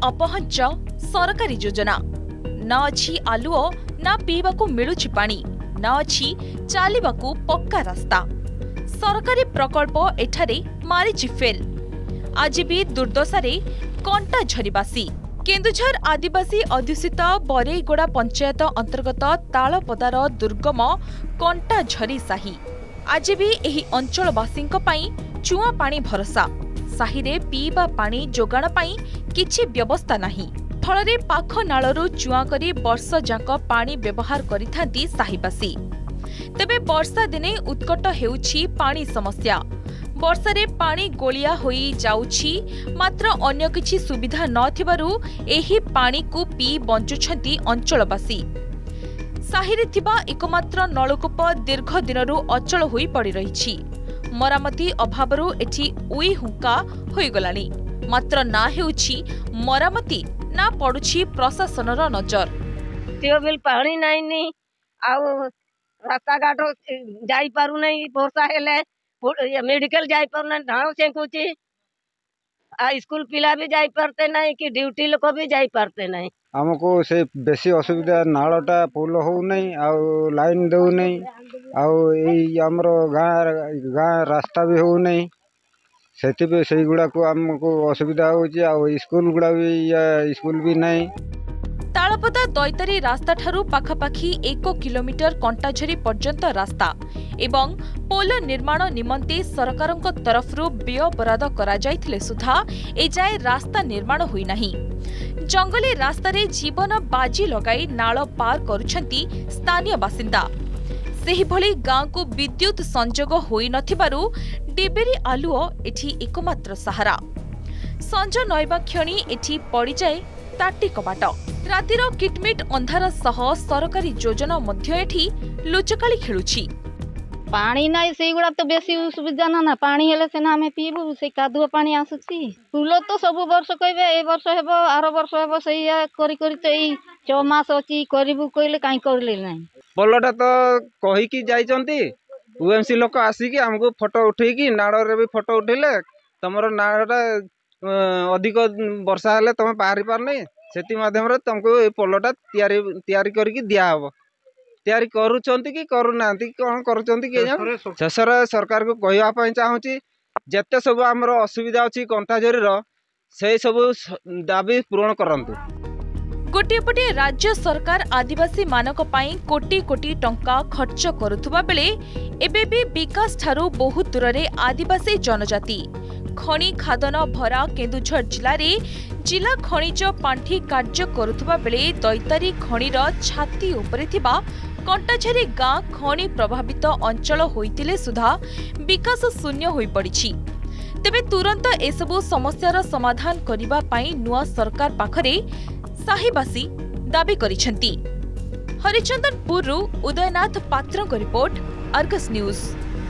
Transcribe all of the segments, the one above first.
अपहंच सरकारी योजना न अच्छी आलुओ ना पीवाकू मिलुछि पानी न अच्छी चालिबाकू पक्का रास्ता सरकारी प्रकल्प एठारे मारिछि फेल। आज भी दुर्दशारे कंटा झरीवासी केन्दुझर आदिवासी अध्युषित बरेईगोड़ा पंचायत अंतर्गत तालपदार दुर्गम कंटा झरी साही आज भी एही अंचलवासी चुआ पानी भरोसा साही रे पीवा पानी जोगाण पाई किछि व्यवस्था नाही फलरे पाख नाळरू चुआ करी वर्ष जाक पानी व्यवहार करिथांती साहीवासी। तेबे वर्षा दिने उत्कट हेउछि पानी समस्या वर्षारे पानी गोलिया होई जाउछि मात्र अन्य किछि सुविधा नथिबारु एही पानी को पी बंचुछंती अंचलवासी। साहिरे थिबा एकमात्र नलकूप दीर्घ दिनरू अचल होई पड़ी रहिछि मरामती अभावरू एठी उई हुंका होई गलानी मात्र ना हेउछि मरामती ना पडुछि प्रशासनर नजर। ट्यूबवेल पानी नाइनी आउ रास्ता घाट जाई पारु नै वर्षा हेले मेडिकल जाई पारना ढाण सेकुची स्कूल पिला भी जाई पारते नहीं कि ड्यूटी लोक भी जाई पारते नहीं। हमको से बेसी असुविधा नालटा पुल हो नहीं आउ लाइन दउ नहीं आउ एई हमरो गाँ रास्ता भी हो नहीं सेति पे सेई गुडा को हमको असुविधा होची आउ स्कूल गुडा भी स्कूल भी नहीं। तालपदा दैतारी रास्ता ठारू पाखापाखी 1 किलोमीटर कंटाझरी पर्यंत रास्ता एवं पोल निर्माण निमंते सरकारक तरफरू व्यय बराद करा जायथिले सुधा एजाए रास्ता निर्माण होई नाही। जंगली रास्ता रे जीवन बाजी लगाई नाळ पार करुछंती स्थानीय बासिंदा। सेही भली गाँ को विद्युत संजोग होई नथिबारु डिबेरी आलुओ एठी एकमात्र सहारा। संज नयबा क्षणी एठी पड़ी जाए ताटी कबाट रातिर किटमिट अंधार सह सरकारी योजना मध्य एठी लुचकाली खेलुछि। पानी नाई से गुड़ा तो बेसी सुविधा ना पानी हेले से ना हमें पीबू से कादुआ पानी आसुछि फूल तो सब वर्ष कहबे ए वर्ष हेबो आरो वर्ष हेबो सही करी करी तो ई 6 मास अछि करबू कहले काई करले नाही। पोलटा तो कहि कि जाइचंती यूएमसी लोक आसी कि हमको फोटो उठे कि नाड़ रे भी फोटो उठेले तमरो नाड़टा अधिक वर्षा हेले तमे पारी पारने सेति माध्यम रे तुमको ए पोलटा तयारी करके दिया हबो तैयारी करूचंती कि करू नांती कोन करूचंती के शेषर सरकार को कहवा पई चाहूची जत्ते सब हमरो असुविधा अछि कंटाझरी रो से सब दाबी पूर्ण करंतु। गोटे पटे राज्य सरकार आदिवासी मानक पाई कोटी कोटी टंका खर्च करुथुबा बेले एबे भी विकास ठारू बहुत दूर रे आदिवासी जनजाति खणी खादन भरा केन्दुझर जिले रे जिला खनिज पांठी कार्य करुथुबा बेले दैतारी खणीर छाती उपरे थिबा कंटाझरी गाँ खणी प्रभावित अंचल होइतिले सुधा विकास शून्य होई पड़िछि। तेबे तुरंत एसबु समस्यार समाधान करिबा पाई नुआ सरकार पाखरे साहीवासी दाबी करिसेंती। हरिचंदनपुरु उदयनाथ पात्रक रिपोर्ट अर्गस न्यूज।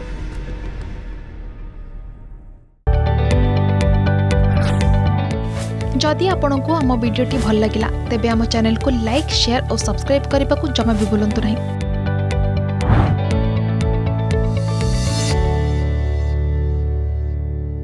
जदि आपंक आम भिडी भल लगा तेब आम चैनल को लाइक शेयर और सब्सक्राइब करने को जमा भी भूलु नहीं।